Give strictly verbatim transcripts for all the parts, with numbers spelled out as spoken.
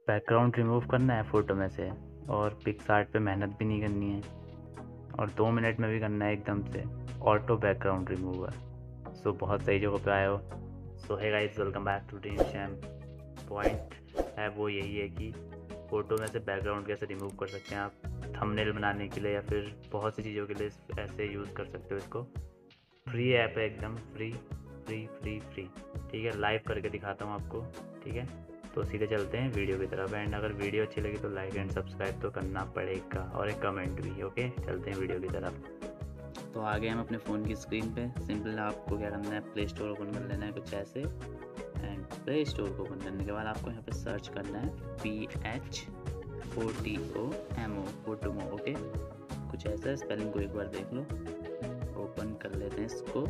Background remove करना है photo में से, और पिक्सआर्ट पे मेहनत भी नहीं करनी है, और दो मिनट में भी करना है एकदम से ऑटो बैकग्राउंड रिमूवर। सो बहुत सही जगह पे आए हो। सो है guys, welcome back to dream sham. Point है वो यही है कि फ़ोटो में से बैकग्राउंड कैसे रिमूव कर सकते हैं आप थंबनेल बनाने के लिए, या फिर बहुत सी चीज़ों के लिए ऐसे यूज़ कर सकते हो इसको। फ्री ऐप है, एकदम फ्री फ्री फ्री फ्री ठीक है, लाइव करके दिखाता हूँ आपको। ठीक है, तो सीधे चलते हैं वीडियो की तरफ। एंड अगर वीडियो अच्छी लगी तो लाइक एंड सब्सक्राइब तो करना पड़ेगा, और एक कमेंट भी। ओके, चलते हैं वीडियो की तरफ। तो आ गए हम अपने फ़ोन की स्क्रीन पे। सिंपल आपको क्या करना है, प्ले स्टोर ओपन कर लेना है कुछ ऐसे। एंड प्ले स्टोर को ओपन करने के बाद आपको यहाँ पे सर्च करना है P H O T O M O Photomo. Okay, कुछ ऐसा, स्पेलिंग को एक बार देख लो। ओपन कर लेते हैं इसको।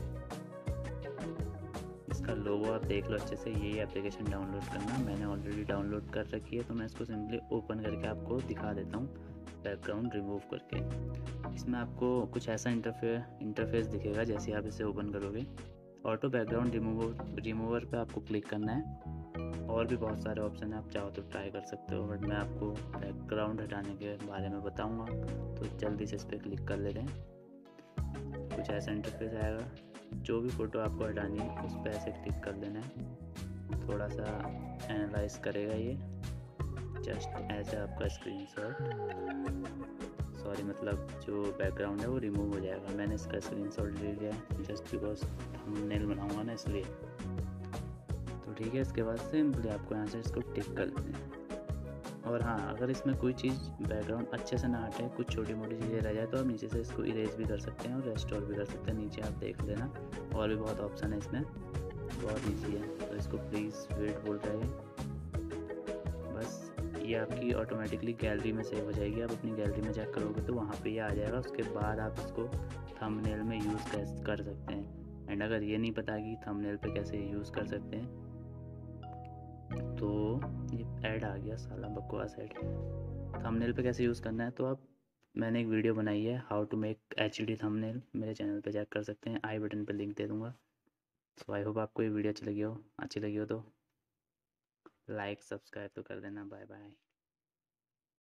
इसका लोगो आप देख लो अच्छे से। यही एप्लीकेशन डाउनलोड करना, मैंने ऑलरेडी डाउनलोड कर रखी है, तो मैं इसको सिंपली ओपन करके आपको दिखा देता हूँ बैकग्राउंड रिमूव करके। इसमें आपको कुछ ऐसा इंटरफेस इंटरफेस दिखेगा जैसे आप इसे ओपन करोगे। ऑटो बैकग्राउंड रिमूवर रिमूवर पे आपको क्लिक करना है। और भी बहुत सारे ऑप्शन है, आप चाहो तो ट्राई कर सकते हो, बट मैं आपको बैकग्राउंड हटाने के बारे में बताऊँगा, तो जल्दी से इस पर क्लिक कर लेते हैं। कुछ ऐसा इंटरफेस आएगा। जो भी फ़ोटो आपको हटानी है उस पर ऐसे क्लिक कर देना है। थोड़ा सा एनालाइज करेगा ये, जस्ट ऐसे आपका स्क्रीनशॉट, सॉरी मतलब जो बैकग्राउंड है वो रिमूव हो जाएगा। मैंने इसका स्क्रीनशॉट ले लिया है जस्ट बिकॉज थंबनेल बनाऊंगा ना, इसलिए। तो ठीक है, इसके बाद सिंपली आपको यहाँ से इसको टिक कर देना है। और हाँ, अगर इसमें कोई चीज़ बैकग्राउंड अच्छे से ना हटे, कुछ छोटी मोटी चीज़ें रह जाए, तो आप नीचे से इसको इरेज भी कर सकते हैं और रेस्टोर भी कर सकते हैं। नीचे आप देख लेना, और भी बहुत ऑप्शन है इसमें, बहुत इजी है। तो इसको प्लीज़ वेट बोल रहे हैं, बस ये आपकी ऑटोमेटिकली गैलरी में सेव हो जाएगी। आप अपनी गैलरी में चेक करोगे तो वहाँ पे ये आ जाएगा। उसके बाद आप इसको थंबनेल में यूज़ कर सकते हैं। एंड अगर ये नहीं पता कि थंबनेल पे कैसे यूज़ कर सकते हैं, तो ये ऐड आ गया, साला बकवास ऐड। थंबनेल पे कैसे यूज़ करना है, तो आप, मैंने एक वीडियो बनाई है हाउ टू मेक एच डी थंबनेल, मेरे चैनल पे चेक कर सकते हैं, आई बटन पे लिंक दे दूँगा। सो आई होप आपको ये वीडियो अच्छी लगी हो अच्छी लगी हो तो लाइक सब्सक्राइब तो कर देना। Bye bye.